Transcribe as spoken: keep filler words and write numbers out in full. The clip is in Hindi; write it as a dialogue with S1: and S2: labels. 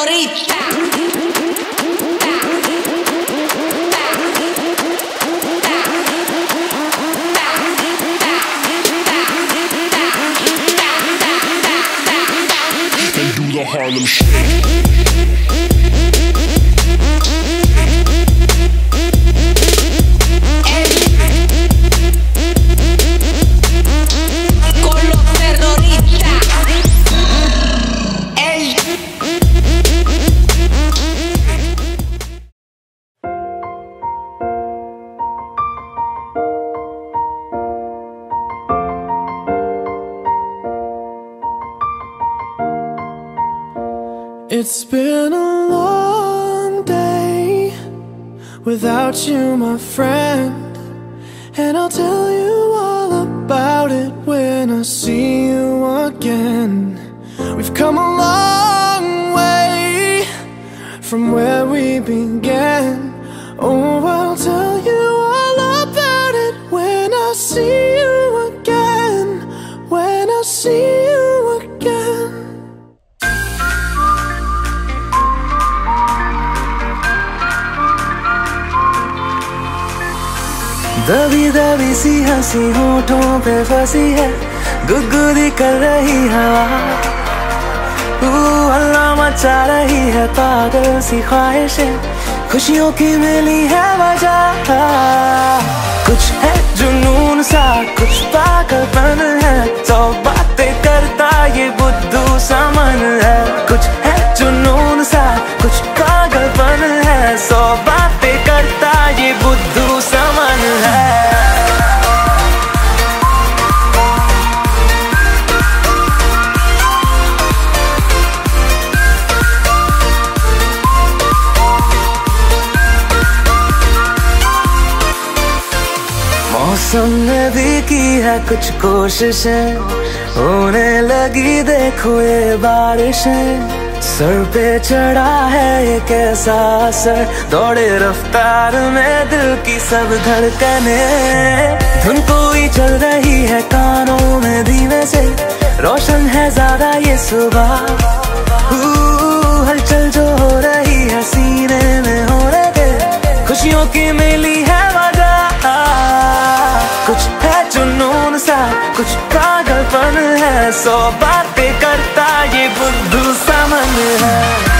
S1: terrorista.
S2: And do the Harlem Shake.
S3: It's been a long day without you, my friend, and I'll tell you all about it when I see you again. We've come a long way from where we began. Oh, I'll tell you all about it when I see you again. When I see you again.
S4: दबी दबी सी हंसी होठों पे फंसी है, गुदगुदी कर रही हवा, हल्ला मचा रही है पागल सी ख्वाहिशें, खुशियों की मिली है वजह। कुछ है जुनून सा, कुछ पागलपन है, सौ बातें करता ये बुद्धू सा मन है। कुछ है जुनून सा, कुछ पागलपन है, सौ बातें करता ये बुद्धू सा मन है। मौसम ने भी की है कुछ कोशिशें, होने लगी देखो ये बारिशें। सर पे चढ़ा है ये कैसा असर, दौड़े रफ्तार में दिल की सब धड़कने। धुन कोई चल रही है कानों में धीमे से, रोशन है ज्यादा ये सुबह। हलचल जो हो रही है सीने में होने दे, खुशियों की मिली है वजह। कुछ है जुनून सा, कुछ पागलपन है, सौ बातें करता ये बुद्धू सा मन है।